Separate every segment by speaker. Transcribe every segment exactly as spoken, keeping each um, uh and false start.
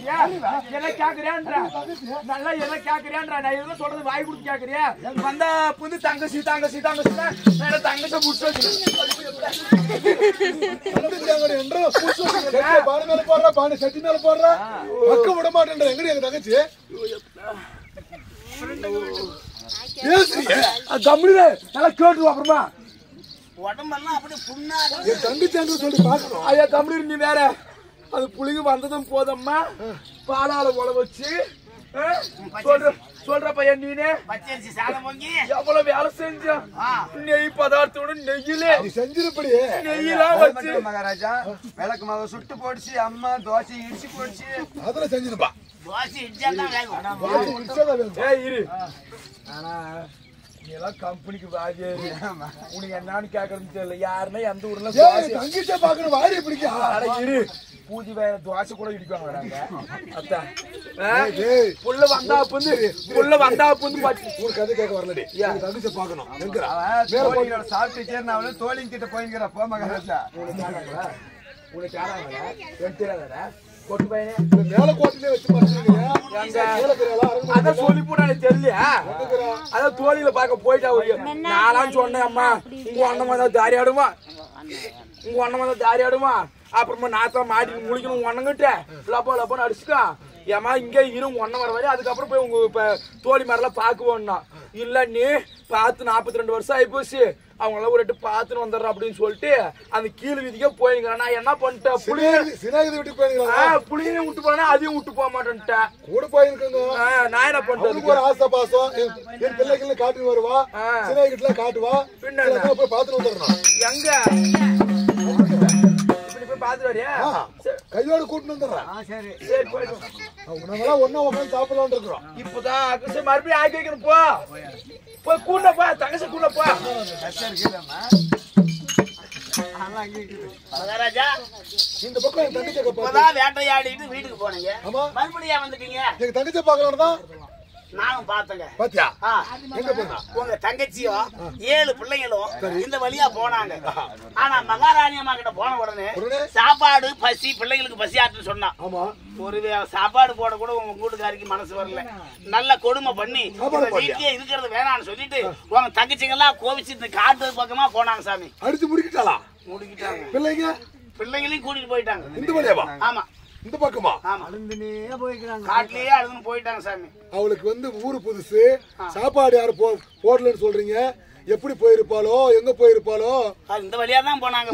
Speaker 1: கேக்குறியா என்ன கேக்குறியான்றா நல்லா என்ன கேக்குறியான்றா நான் எதுவும் சொல்றது வாய் கொடுத்து கேக்குறியா வந்தா புது தங்கச்சி தங்கச்சி தங்கச்சி நான் தங்கச்சி புடிச்சு
Speaker 2: பானை மேல போடுறா பானை சட்டி மேல போடுறா பக்க விட மாட்டேன்ற எங்கடி எங்க தங்கச்சி
Speaker 1: தமிழ் நல்லா கேட்டு அப்புறமா
Speaker 3: உடம்பெல்லாம் அப்படியே புண்ணாக
Speaker 2: என் தங்கச்சி சொல்லி பாக்கணும்
Speaker 1: ஐயா தமிழ் நீ வேற அது புளிங்க வந்ததும் போதம்மா பாலால உழ வச்சு சொல்ற சொல்ற பையன் நீனே
Speaker 3: பச்சரிசி சாதம் பொங்கி
Speaker 1: எவ்வளவு வேலை செஞ்சா நெய் பதார்த்தோட நெய்யில
Speaker 2: செஞ்சிருப்படி
Speaker 1: நெய்யெல்லாம் வச்சு
Speaker 4: மகாராஜா விளக்கு மாவை சுட்டு போடுச்சு அம்மா தோசை இடிச்சு போடுச்சு
Speaker 2: அதெல்லாம் செஞ்சிருப்பா
Speaker 3: தோசை இடிச்சா தான் வேகும்
Speaker 1: ஏய் இரு ஆனா நீ எல்லாம் கம்பெனிக்கு வாஜே உனக்கு என்னன்னு கேக்குறதுன்னு தெரியல யாருன்னா எந்த ஊர்ல
Speaker 2: தங்கச்சியா பாக்கணும் வாரி பிடிக்க
Speaker 1: இரு பூஜை வேற தோசை கூட இடிப்பாங்க வராங்க அத்தா புள்ள வந்தா புந்து புள்ள வந்தா புந்து
Speaker 2: ஒரு கதை கேட்க வரலடி தங்கச்சியா பாக்கணும்
Speaker 4: சாப்பிட்டு சேர்ந்து தோழிங்க கிட்ட போய்ங்கிற போ மகாராஜா
Speaker 1: உனக்கு யாராங்களா எனக்கு தெரியாதா கொட்டு பையனே
Speaker 2: மேல கோட்டிலே வச்சு பாத்தீங்க
Speaker 1: அதான் சொல்லி போட்டு தெரியலையா அதான் தோழியில பாக்க போயிட்டா நானும் சொன்னேன் அம்மா உங்க அண்ணமா தான் தாரியாடுமா உங்க அண்ணமா தான் தாரியாடுமா அப்புறமா நாத்தான் மாட்டி முழிக்கணும் உங்க அண்ணங்கிட்ட லப்பா லப்பான்னு அடிச்சுக்கா ஏமா இங்கே இரு உங்க அண்ணன் வர வரை அதுக்கப்புறம் போய் உங்க இப்ப தோழி மாதிரிலாம் பாக்குவோம்னா இல்ல நீ பார்த்து நாற்பத்தி ரெண்டு வருஷம் ஆயிப்போச்சு அவங்களாம் ஒரு எட்டு பாத்துன்னு வந்துடுற அப்படின்னு சொல்லிட்டு அந்த கீழ் வீதிக்கே போயிருக்கிறேன் நான் என்ன பண்ணிட்டேன்
Speaker 2: புளியை விட்டு போயிருக்கா
Speaker 1: புளியையும் விட்டு போனா அதையும் விட்டு போக மாட்டேன்ட்டேன்
Speaker 2: கூட போயிருக்கங்க
Speaker 1: நான் என்ன பண்றது
Speaker 2: ஒரு ஆசை பாசம் என் பிள்ளைகள் காட்டு வருவா சின்ன கிட்ட காட்டுவா பின்ன போய் பாத்துட்டு வந்துடணும்
Speaker 1: எங்க பாத்து வரியா
Speaker 2: கையோட கூட்டு வந்துடுறேன்
Speaker 1: சரி சரி போயிட்டு
Speaker 2: நாங்களாம் ஒன்னா உட்காந்து சாப்பிடலாம் இருக்கிறோம்
Speaker 1: இப்பதான் மறுபடியும் ஆக்கி வைக்கணும் போ போய் கூடப்பா தங்கச்சி கூடப்பா
Speaker 3: மகாராஜா
Speaker 2: இந்த பக்கம் என் தங்கச்சி
Speaker 3: இப்பதான் வேட்டையாடிட்டு வீட்டுக்கு போனீங்க மறுபடியும் வந்துட்டீங்க
Speaker 2: எங்க தங்கச்சி பாக்கலாம் தான்
Speaker 3: நானும் பார்த்தங்க
Speaker 2: பாத்தியா எங்க போனா
Speaker 3: உங்க தங்கச்சியும் ஏழு பிள்ளைங்களும் இந்த வழியா போனாங்க ஆனா மகாராணி அம்மா கிட்ட போன உடனே சாப்பாடு பசி பிள்ளைங்களுக்கு பசி ஆட்டுன்னு சொன்னா ஒரு சாப்பாடு போட கூட உங்க கூட்டுக்காரிக்கு மனசு வரல நல்ல கொடுமை பண்ணி வீட்லயே இருக்கிறது வேணாம்னு சொல்லிட்டு உங்க தங்கச்சிங்க எல்லாம் கோவிச்சு இந்த காட்டு பக்கமா போனாங்க சாமி
Speaker 2: அடிச்சு முடிக்கிட்டாளா
Speaker 3: முடிக்கிட்டாங்க
Speaker 2: பிள்ளைங்க
Speaker 3: பிள்ளைங்களையும் கூட்டிட்டு போயிட்டாங்க
Speaker 2: இந்த வழியாவா
Speaker 3: ஆமா
Speaker 2: இந்த பக்கமா
Speaker 3: அழுந்துனே போயிட்டாங்க காட்டிலேயே அழுதுன்னு போயிட்டாங்க சாமி
Speaker 2: அவளுக்கு வந்து ஊரு புதுசு சாப்பாடு யாரு போடலன்னு சொல்றீங்க எப்படி போயிருப்பாளோ எங்க போயிருப்பாளோ
Speaker 3: இந்த வழியா தான் போனாங்க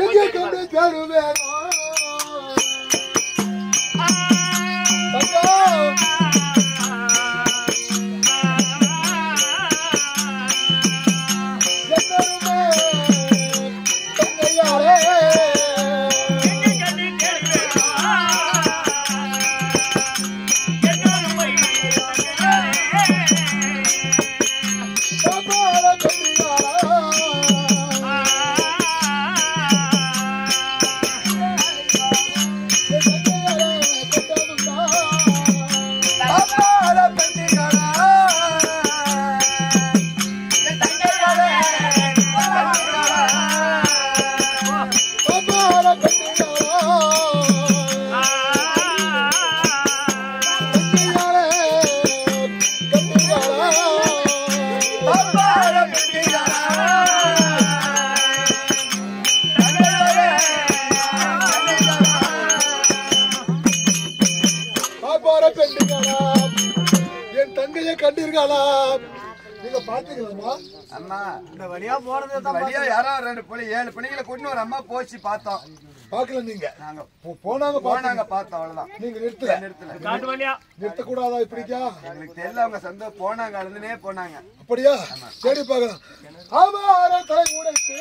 Speaker 2: என் தங்கையை கண்டிருக்காளா நீங்க பாத்தீங்களா
Speaker 4: அம்மா இந்த வழியா போறது வழியா யாரோ ரெண்டு புள்ளி ஏழு பிள்ளைங்களை கொண்டு ஒரு அம்மா போச்சு பார்த்தோம்
Speaker 2: பாக்கல நீங்க
Speaker 4: நாங்க
Speaker 2: போனாங்க
Speaker 4: போனாங்க பார்த்தோம் அவ்வளவுதான்
Speaker 2: நீங்க நிறுத்தல
Speaker 4: நிறுத்தல
Speaker 1: காட்டு வழியா
Speaker 2: நிறுத்த கூடாதா இப்படிக்கா
Speaker 4: எங்களுக்கு தெரியல அவங்க சந்த போனாங்க அழுதுனே போனாங்க
Speaker 2: அப்படியா சரி பாக்கலாம் ஆமார தலை உடைத்து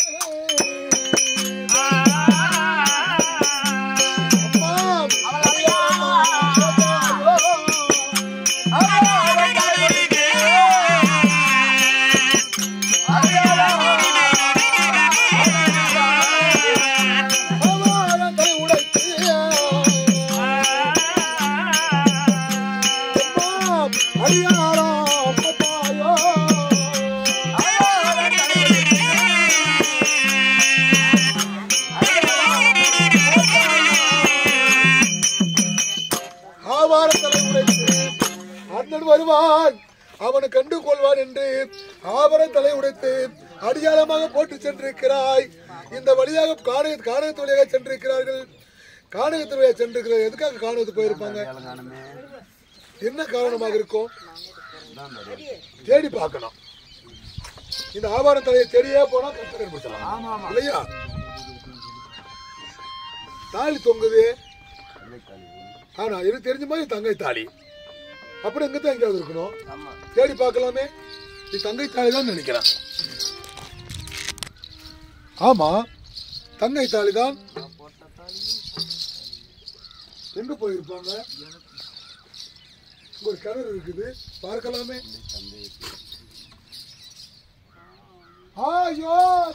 Speaker 2: தலை உடைத்து அண்ணன் வருவான் அவனை கண்டு கொள்வான் என்று ஆபர தலை உடைத்து அடியாளமாக போட்டு சென்றிருக்கிறாய். இந்த வழியாக காணக காணகத்து வழியாக சென்றிருக்கிறார்கள். காணகத்து வழியாக சென்றிருக்கிறார். எதுக்காக காணகத்து போயிருப்பாங்க? என்ன காரணமாக இருக்கும்? தேடி பார்க்கணும். இந்த ஆபார தலையை தேடியே போனா கஷ்டம் கண்டுபிடிச்சலாம் இல்லையா? தாலி தொங்குது. ஆனா எனக்கு தெரிஞ்ச மாதிரி தங்கை தாலி அப்படி எங்கதான் எங்கேயாவது இருக்கணும். தேடி பார்க்கலாமே. நீ தங்கை தாலி தான் நினைக்கிறேன். ஆமா தங்கை தாலி தான். எங்க போயிருப்பாங்க? ஒரு கிணறு இருக்குது பார்க்கலாமே. ஐயோ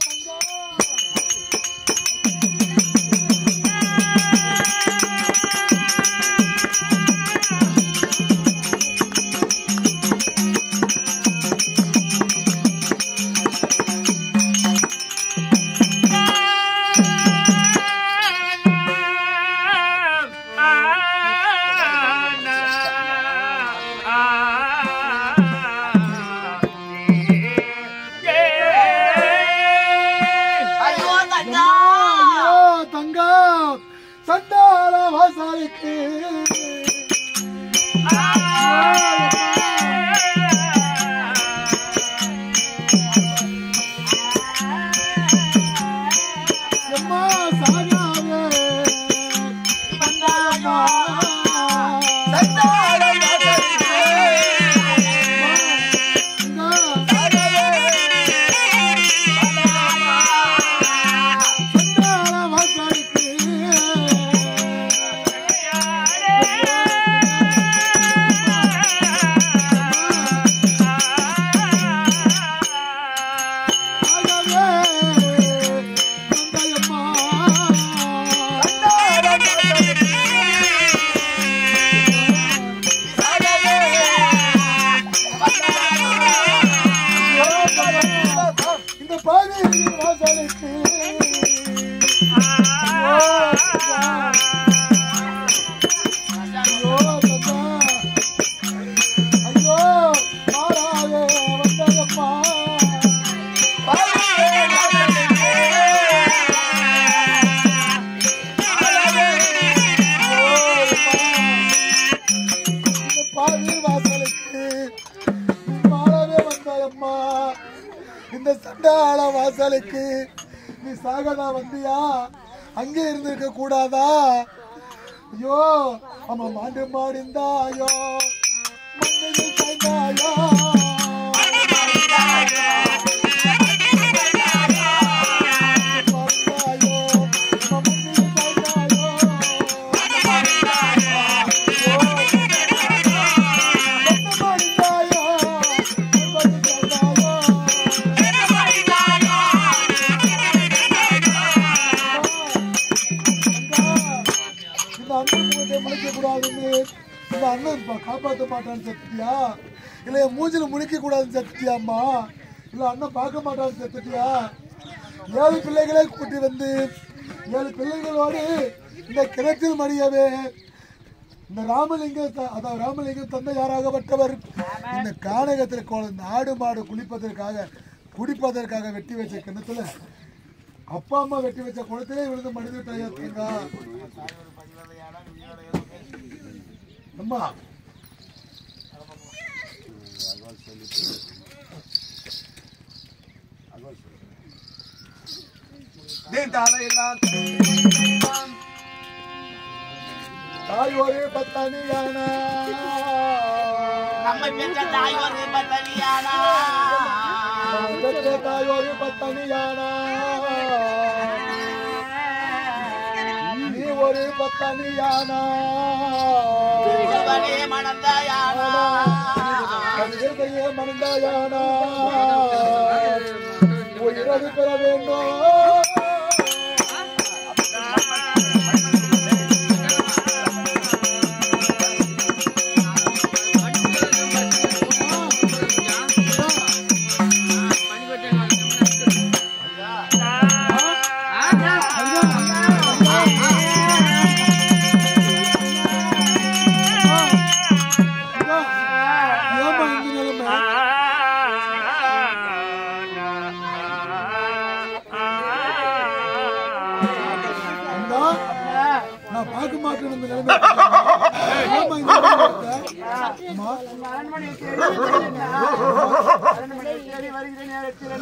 Speaker 2: நீ சாகதா வந்தியா? அங்கே இருந்திருக்க கூடாதா? ஐயோ அம்மா மாண்டு மாடிந்தாயோ மண்ணில் சாய்ந்தாயோ காப்பாற்ற மாட்டான்னு செத்துட்டியா? இல்ல என் மூஞ்சில முழிக்க கூடாதுன்னு செத்துட்டியாம்மா? இல்ல அண்ணன் பார்க்க மாட்டான்னு செத்துட்டியா? ஏழு பிள்ளைகளை கூட்டி வந்து ஏழு பிள்ளைகளோடு இந்த கிணற்றில் மடியவே இந்த ராமலிங்கம் அதாவது ராமலிங்கம் தந்தையாராகப்பட்டவர் இந்த கானகத்தில் குழந்தை ஆடு மாடு குளிப்பதற்காக குடிப்பதற்காக வெட்டி வச்ச கிணத்துல அப்பா அம்மா வெட்டி வச்ச குளத்திலே விழுந்து மனிதட்டாங்க அம்மா. தாய் ஒரு பத்தனியானா
Speaker 3: நம்ம பெற்ற தாய் ஒரு பத்தனியானா
Speaker 2: பெற்ற தாய் ஒரு பத்தனியானா நீ ஒரு பத்தனியானா
Speaker 3: மணந்தாயானா
Speaker 2: மணந்தாயானா உயிரது பெற வேண்டும். ஆமா, இந்த மாதிரி வருது. அம்மா,
Speaker 3: அரண்மனை தேடி வருகிற நேரத்தில்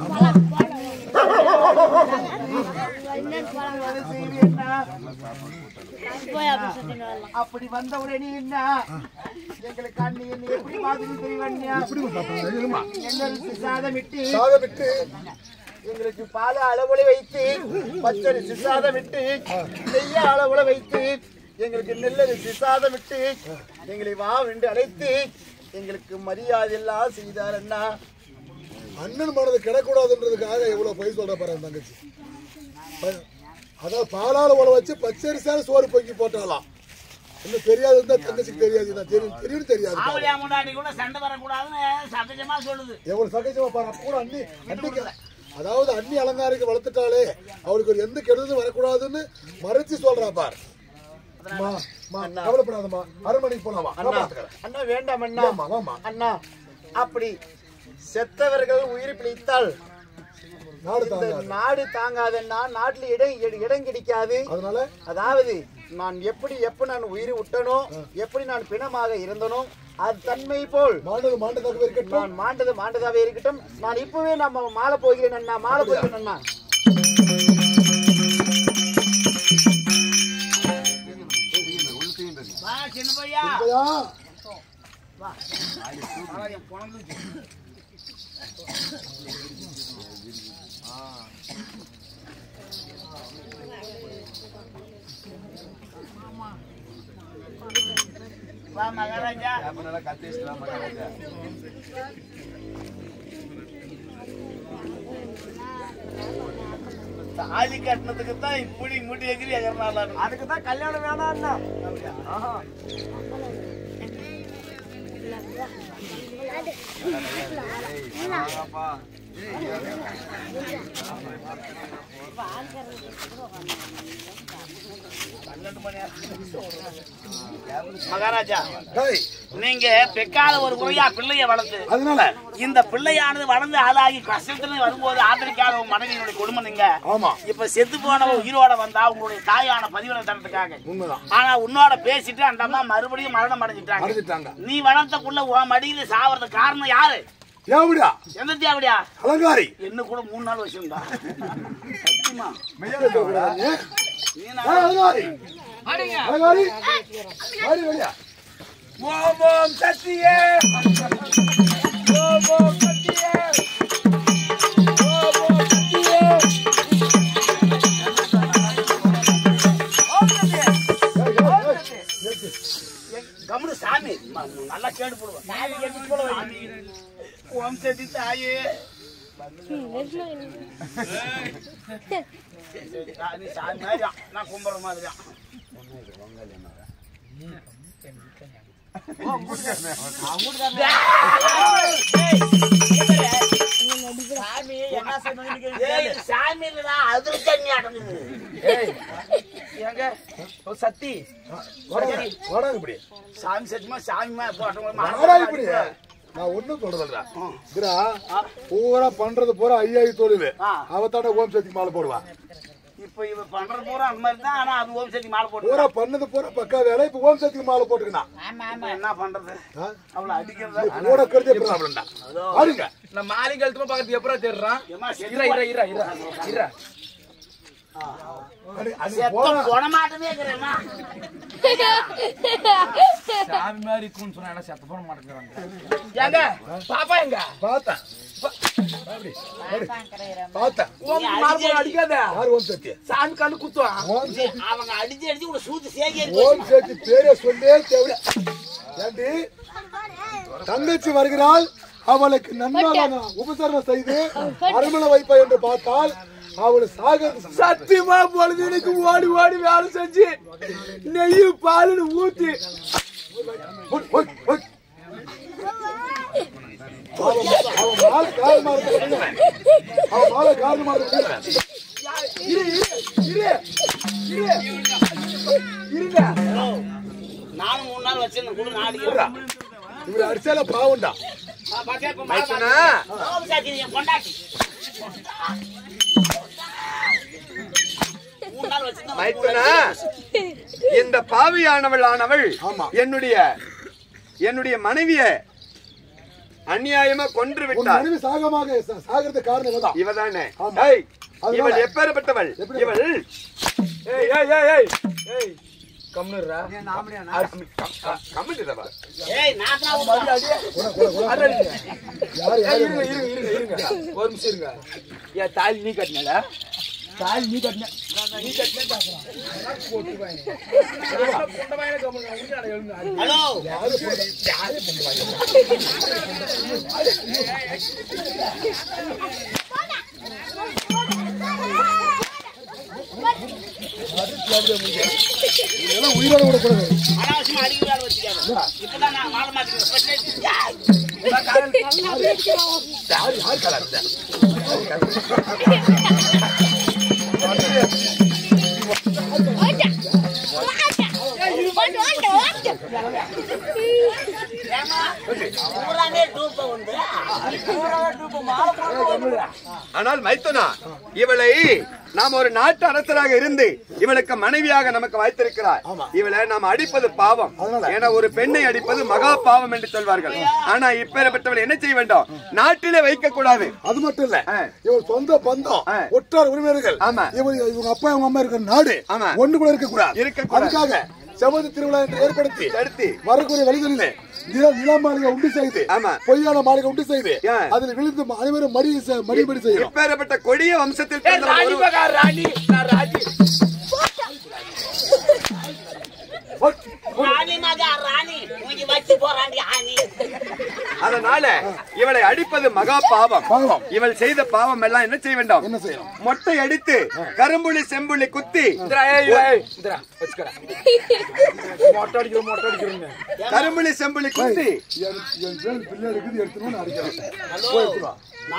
Speaker 3: அப்படி வந்த உடனே என்ன எங்களுக்கு அண்ணி என்ன எப்படி மாதிரி தெரியும் சாதமிட்டு
Speaker 2: சாதமிட்டு
Speaker 3: எங்களுக்கு பால அளவுல வைத்து பச்சரிசி சாதம் விட்டு நெய்ய அளவுல வைத்து எங்களுக்கு நெல்லரிசி சாதம் விட்டு எங்களை வா என்று அழைத்து எங்களுக்கு மரியாதை எல்லாம் செய்தார் அண்ணா.
Speaker 2: அண்ணன் மனது கிடக்கூடாதுன்றதுக்காக எவ்வளவு பை சொல்ற பாரு அந்த தங்கச்சி. அதாவது பாலால உழ வச்சு பச்சரிசால சோறு பொங்கி போட்டாலாம். இன்னும் தெரியாது இருந்தா தங்கச்சிக்கு தெரியாது, தெரியும் தெரியும் தெரியாது.
Speaker 3: சண்டை வரக்கூடாதுன்னு சகஜமா சொல்லுது.
Speaker 2: எவ்வளவு சகஜமா பாரு. கூட அண்ணி அன்னைக்கு அதாவது அண்ணி அலங்காரிக்கு வளர்த்துட்டாலே அவளுக்கு ஒரு எந்த கெடுதலும் வரக்கூடாதுன்னு மறைச்சு சொல்றா பார். கவலைப்படாதம்மா, அரண்மனைக்கு போலாமா?
Speaker 3: அண்ணா வேண்டாம் அண்ணா. அண்ணா அப்படி செத்தவர்கள் உயிர் பிழைத்தால் நாடு தாங்காதன்னா நாட்டுல இடம் இடம் கிடைக்காது.
Speaker 2: அதனால
Speaker 3: அதாவது நான் எப்படி எப்ப நான் உயிர் விட்டனோ எப்படி நான் பிணமாக இருந்தனோ அது தன்மை போல்
Speaker 2: மாண்டது மாண்டதாகவே இருக்கட்டும்.
Speaker 3: நான் மாண்டது மாண்டதாகவே இருக்கட்டும். நான் இப்பவே நம்ம மாலை போகிறேன் அண்ணா, மாலை போகிறேன் அண்ணா. சின்ன பையா வா மகாராஜா. தாலி கட்டினதுக்கு தான் இப்படி முடி எகிரி எகர்னாலும் அதுக்கு தான் கல்யாணம் வேணாம். மகாராஜா நீங்க பெக்காத ஒரு குறையா பிள்ளைய வளர்த்து
Speaker 2: அதனால
Speaker 3: இந்த பிள்ளையானது வளர்ந்து ஆளாகி கஷ்டத்துல வரும்போது ஆதரிக்காத உங்க மனைவியினுடைய கொடுமை நீங்க.
Speaker 2: ஆமா,
Speaker 3: இப்ப செத்து போனவ உயிரோட வந்தா உங்களுடைய தாயான பதிவில தரத்துக்காக. ஆனா உன்னோட பேசிட்டு அந்த அம்மா மறுபடியும் மரணம் அடைஞ்சிட்டாங்க. நீ வளர்த்தக்குள்ள உன் மடியில சாவறதுக்கு காரணம் யாரு?
Speaker 2: யாவடியா?
Speaker 3: எந்த தேவடியா?
Speaker 2: அலங்காரி.
Speaker 3: என்ன கூட மூணு நாள் வச்சுடா.
Speaker 2: அலங்காரி அலங்காரி வாடி வாடியா.
Speaker 1: ஓம் ஓம் சத்தியே, ஓம் ஓம் சத்தியே, ஓம் ஓம் சத்தியே.
Speaker 3: கம்முனு சாமி நல்லா கேட்டு போடுவோம். ஓம் சத்தி தாயே நீ சாமி மாதிரியா, நான் கும்புற மாதிரியா. சாமி அதிர்ச்சி அடைஞ்சது.
Speaker 1: சத்தி
Speaker 2: இப்படி
Speaker 3: சாமி சத்தியமா சாமி
Speaker 2: இப்படி நான் ஒண்ணும் சொல்றேன். பூரா பண்றது பூரா ஐயாயி தொழில் அவத்தாட ஓம் சக்தி மாலை போடுவா.
Speaker 3: இப்ப இவ பண்றது பூரா அந்த மாதிரி தான். ஆனா அது ஓம் சக்தி மாலை போட்டு
Speaker 2: பூரா பண்ணது பூரா பக்கா வேலை. இப்ப ஓம் சக்தி மாலை போட்டுக்கணும்.
Speaker 3: என்ன பண்றது? அவளை அடிக்கிறது
Speaker 2: கூட கருதி ப்ராப்ளம்டா. பாருங்க
Speaker 1: நான் மாலை கழுத்துமா பக்கத்து எப்பரா தேடுறான். இர இர இர இர இர
Speaker 3: போனமாட்டமே இருக்கிறேன்னா
Speaker 1: சாமி மாதிரி இருக்குன்னு சொன்னா செத்த போன மாட்டேங்கிறாங்க. எங்க பாப்பா எங்க
Speaker 2: பார்த்தா பார்த்தா
Speaker 1: அடிக்காத
Speaker 2: ஓம் சக்தி
Speaker 1: சாமி கண்ணு குத்துவான்.
Speaker 3: அவங்க அடிச்சு அடிச்சு உங்களை சூத்து சேகரி
Speaker 2: ஓம் சக்தி பேரே சொல்லே தேவை. ஏண்டி தங்கச்சி வருகிறாள், அவளுக்கு நன்மையான உபசரணம் செய்து அரண்மனை வைப்பா என்று பார்த்தால் அவளு சாக
Speaker 1: சத்தியமா பொழுது எனக்கு ஓடி ஓடி வேலை செஞ்சு நெய்யு பாலுன்னு ஊத்தி
Speaker 2: அவன் மாலை கால் மாறு அவன் மாலை கால் மாறு
Speaker 3: நானும் மூணு நாள் வச்சிருந்தேன் கூட நாடு
Speaker 2: இவரு அடிச்சால பாவண்டா.
Speaker 3: கொண்டாட்டி மூணு நாள் வச்சிருந்தேன்.
Speaker 4: இந்த பாவியானவள் ஆனவள் என்னுடைய என்னுடைய மனைவிய அநியாயமா கொன்று விட்டார்.
Speaker 2: சாகமாக சாகிறது காரணம்
Speaker 4: இவதானே. இவள் எப்பேற்பட்டவள்? இவள்
Speaker 1: ஏய் ஏய் ஏய் ஏய் ஏய் கம்னுறா
Speaker 4: கம்முடவா.
Speaker 3: ஏய் நாத்ரா
Speaker 1: யார் யார் இருங்க இருங்க இருங்க ஒரு நிமிஷம் இருங்க. ஏ தாலி நீ கட்டனடா? தாலி நீ கட்டன நீ கட்டன பாக்குறேன் போட்டு வாங்க. பொண்ட வாயில கம்முங்க உங்க எழுங்க.
Speaker 3: ஹலோ
Speaker 1: யாரு பொண்ட யாரு பொண்ட வாயில
Speaker 2: இதெல்லாம் உயிரோட விடக்கூடாது.
Speaker 3: அனாவசியமா அடிக்க வேலை வச்சுக்காத. இப்பதான் நான் மாலை மாத்திக்கிறேன்.
Speaker 1: யார் யார் கலர்தா?
Speaker 4: ஆனால் மைத்துனா இவளை நாம் ஒரு நாட்டு அரசராக இருந்து இவளுக்கு மனைவியாக நமக்கு வைத்திருக்கிறார். இவளை நாம் அடிப்பது பாவம். ஏன்னா ஒரு பெண்ணை அடிப்பது மகா பாவம் என்று சொல்வார்கள். ஆனா இப்பேற்பட்டவள் என்ன செய்ய வேண்டும்? நாட்டிலே வைக்க கூடாது.
Speaker 2: அது மட்டும் இல்ல, இவள் சொந்த பந்தம் ஒற்றார் உரிமையாளர்கள் இவங்க அப்பா இவங்க அம்மா இருக்கிற நாடு ஒண்ணு கூட இருக்க கூடாது. அதுக்காக செவதி திருவிழா என்று ஏற்படுத்தி தடுத்து வரக்கூடிய வழிகளிலே நில மாளிகை உண்டு செய்து பொய்யான மாளிகை உண்டு செய்து அதில் விழுந்து அனைவரும் மடி மடிபடி செய்யும்.
Speaker 4: இப்பேற்பட்ட கொடிய வம்சத்தில்
Speaker 1: ராணி நான் ராஜி
Speaker 4: அதனால இவளை அடிப்பது மகா பாவம். இவள் செய்த பாவம் எல்லாம் என்ன செய்ய வேண்டும்?
Speaker 2: என்ன செய்யணும்?
Speaker 4: மொட்டை அடித்து கரும்புள்ளி செம்புள்ளி குத்தி கரும்புள்ளி செம்புள்ளி குத்தி
Speaker 2: பிள்ளை இருக்குது எடுத்துன்னு அடிக்கிறேன்.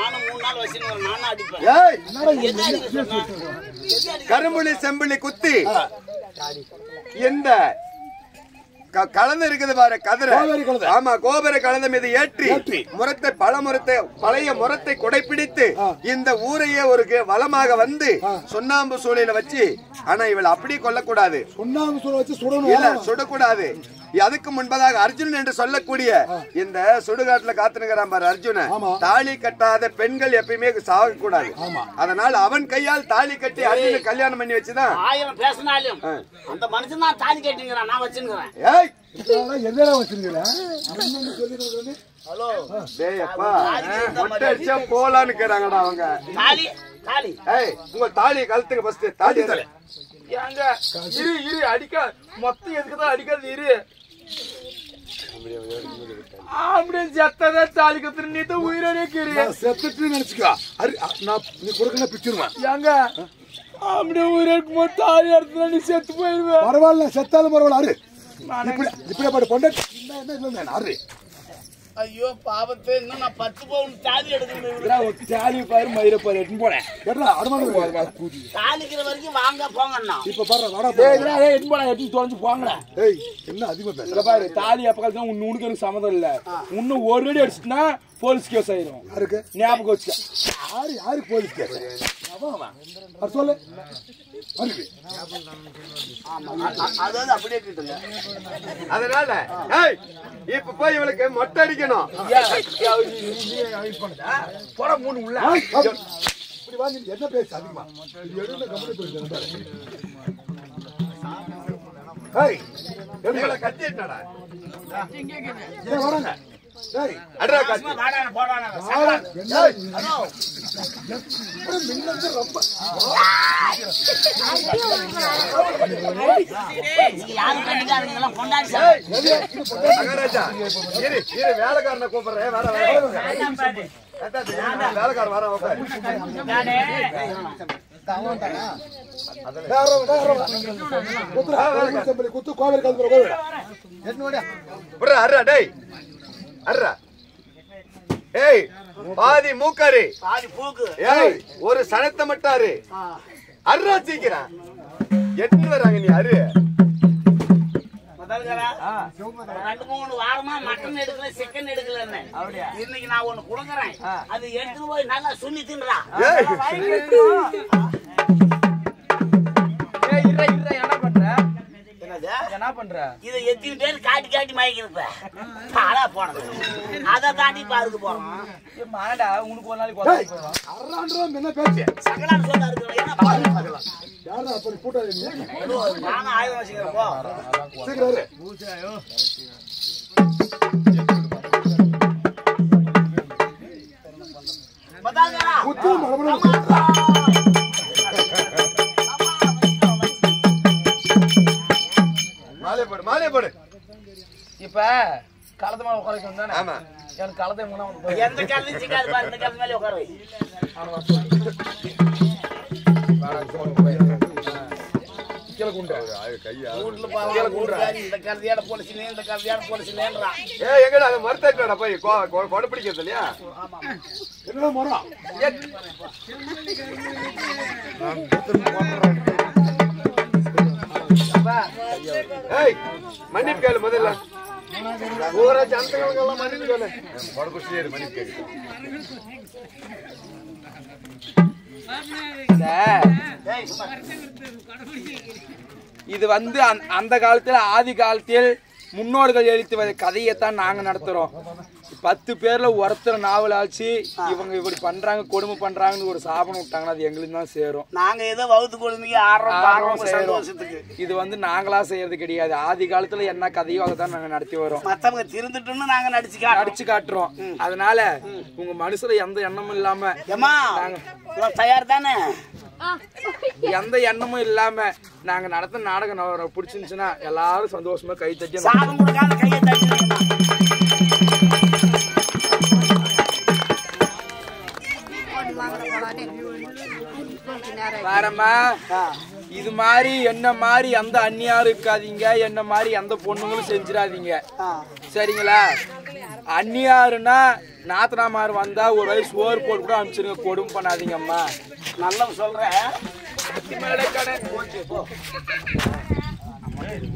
Speaker 4: கரும்புள்ளி செம்புள்ளி குத்தி இந்த கலந்து இருக்குது பாரு கதிரை. ஆமா கோபுர கலந்த மீது ஏற்றி முரத்தை பல முரத்தை பழைய முரத்தை கொடைப்பிடித்து இந்த ஊரையே ஒரு வளமாக வந்து சுண்ணாம்பு சூளையில வச்சு. ஆனா இவள் அப்படி கொல்லக்கூடாது.
Speaker 2: சுண்ணாம்பு சூளை வச்சு சுடணும்,
Speaker 4: சுடக்கூடாது. அதுக்கு முன்பதாக அர்ஜுனன் என்று சொல்லக்கூடிய இந்த சுடுகாட்டுல காத்துனுங்கிறான் பாரு அர்ஜுனன். தாலி கட்டாத பெண்கள் எப்பயுமே சாக கூடாது. அதனால அவன் கையால் தாலி கட்டி அர்ஜுனன் கல்யாணம் பண்ணி வச்சுதான்.
Speaker 3: ஆயிரம் பேசினாலும் அந்த மனுஷன் தான் தாலி கட்டிங்கிறான், நான் வச்சுக்கிறேன்.
Speaker 2: எதா வச்சிருக்கீங்களா?
Speaker 3: ஹலோ
Speaker 4: டேய்ப்பா மொட்டை அடிச்சா போலான்னு கேக்குறாங்கடா அவங்க.
Speaker 3: தாலி தாலி
Speaker 4: ஏய் உங்க தாலியை கழுத்துங்க ஃபர்ஸ்ட். தாலி தலை
Speaker 1: ஏங்க இரு இரு அடிக்க மொத்தம் எதுக்குதான் அடிக்காது இரு. அப்படியே செத்ததா தாலி கத்துற நீ தான் உயிரோட கீரியா
Speaker 2: செத்துட்டு நினைச்சுக்கா. நீ கொடுக்கணும் பிச்சிருவேன்.
Speaker 1: ஏங்க அப்படியே உயிருக்கு போது தாலி எடுத்துனா நீ செத்து போயிருவேன்.
Speaker 2: பரவாயில்ல, செத்தாலும் பரவாயில்ல. அரு இப்படி இப்படியே பாட்டு பொண்டாட்டி அரு.
Speaker 3: ஐயோ பாவத்தை இன்னும் நான் பத்து பவுன் தாலி எடுக்கணும்.
Speaker 1: தாலி பாரு மயிர பாரு எடுத்து போனேன்.
Speaker 3: தாலிக்கிற வரைக்கும் வாங்க போங்கண்ணா.
Speaker 2: இப்ப பாரு
Speaker 1: எடுத்து போன எடுத்து தொலைஞ்சு போங்களேன்.
Speaker 2: ஏய் என்ன அதிகமா பேசுற
Speaker 1: பாரு தாலி அப்ப தான் உன் உனக்கு எனக்கு சம்மதம் இல்ல. இன்னும் ஒரு அடி அடிச்சுனா போலீஸ் கேஸ் ஆயிரும்.
Speaker 2: யாருக்கு
Speaker 1: ஞாபகம் வச்சு?
Speaker 2: யாரு யாருக்கு போலீஸ் கேஸ்? சொல்லு.
Speaker 3: அதாவது அப்படியே கேட்டுங்க.
Speaker 4: அதனால இப்ப போய் இவளுக்கு மொட்டை அடிக்கணும்.
Speaker 1: போட மூணு உள்ள
Speaker 2: இப்படி வா. நீங்க என்ன பேச அதிகமா எடுத்து கம்பெனி போயிட்டு
Speaker 4: கட்டிட்டா
Speaker 2: வராங்க.
Speaker 4: வேலைக்காரனை கூப்பிடுறேன். வேலைக்காரன் வர குத்து கோவில் கலந்துற அர்ரா ஏய் பாதி மூக்காரு
Speaker 3: பாதி பூக்கு.
Speaker 4: ஏய் ஒரு சனத்தை மட்டாரு அர்ரா சீக்கிரம் எட்டு வராங்க. நீ அரு
Speaker 3: ரெண்டு மூணு வாரமா மட்டன் எடுக்கல சிக்கன் எடுக்கல. இன்னைக்கு நான் ஒண்ணு குடுக்கறேன், அது எடுத்து போய் நல்லா சுண்ணி தின்றா.
Speaker 1: என்ன பண்ற? என்ன பண்ற?
Speaker 3: இதை எத்தனை பேர் காட்டி காட்டி மயக்கிருப்ப ஆளா போனது அதை தாண்டி பாருக்கு போறோம்.
Speaker 1: மாடா உனக்கு ஒரு நாளைக்கு கொலை போறோம்.
Speaker 2: அறான்றோம் என்ன பேச்சு?
Speaker 3: சகலான்னு சொல்ல இருக்கிறோம். என்ன பாரு சகலாம்.
Speaker 2: யாரா அப்படி கூட்டாதீங்க.
Speaker 3: நானும் ஆயுதம் வச்சுக்கிறேன் போ.
Speaker 2: சீக்கிரம்
Speaker 3: பதாங்கடா.
Speaker 2: குத்து மரமணம்.
Speaker 4: மாலை போடு மாலை போடு.
Speaker 1: இப்ப களத்து மேல உட்கார வந்தானே.
Speaker 4: ஆமா
Speaker 1: எனக்கு களத்தை முன்னா
Speaker 3: எந்த காலையும் சிக்காது பாரு. இந்த காலத்து மேலே உட்கார வை.
Speaker 1: கீழே குண்டா
Speaker 4: கையா
Speaker 3: வீட்டுல பாரு. இந்த கருதியாட போலீஸ்ல இந்த கருதியாட போலீஸ்லன்றான்.
Speaker 4: ஏ எங்கடா அது மரத்தேக்கடா போய் கொடை பிடிக்கிறது இல்லையா?
Speaker 2: என்ன மரம்?
Speaker 4: ஏய் மன்னிப்பு கேளு முதல்ல. ஊரா ஜனங்களுக்கெல்லாம் மன்னிப்பு கேளு. கொடை குடிச்சிட்டு மன்னிப்பு கேளு.
Speaker 1: இது வந்து அந்த காலத்துல ஆதி காலத்தில் முன்னோர்கள் எழுத்து கதையத்தான் நாங்க நடத்துறோம். பத்து பேர்ல ஒருத்தர் நாவல் ஆச்சு இவங்க இப்படி பண்றாங்க கொடுமை பண்றாங்கன்னு ஒரு சாபனம் விட்டாங்கன்னா அது எங்களுக்கு தான் சேரும்.
Speaker 3: நாங்க ஏதோ வகுத்து கொடுமைக்கு ஆர்வம் சந்தோஷத்துக்கு.
Speaker 1: இது வந்து நாங்களா செய்யறது கிடையாது. ஆதி காலத்துல என்ன கதையோ அதை தான் நாங்க நடத்தி வரோம்.
Speaker 3: மத்தவங்க திருந்துட்டுன்னு நாங்க நடிச்சு
Speaker 1: நடிச்சு காட்டுறோம். அதனால உங்க மனசுல எந்த எண்ணமும் இல்லாம
Speaker 3: தயார் தானே
Speaker 1: எந்த எண்ணமும் இல்லாம நாங்க நடத்த நாடகம் பிடிச்சிருந்துச்சுன்னா எல்லாரும் சந்தோஷமா கை தட்டி
Speaker 3: சாதம் கொடுக்காம கையை தட்டி
Speaker 1: பாரம்மா. இது மாதிரி என்ன மாதிரி எந்த அந்நியாரும் இருக்காதீங்க. என்ன மாதிரி எந்த பொண்ணுங்களும் செஞ்சிடாதீங்க. சரிங்களா? அந்நியாருன்னா நாத்தனாமார் வந்தா ஒரு வயசு சோறு போட்டு கூட அனுப்பிச்சிருங்க. கொடுமை பண்ணாதீங்க அம்மா.
Speaker 3: நல்லா சொல்றேன்.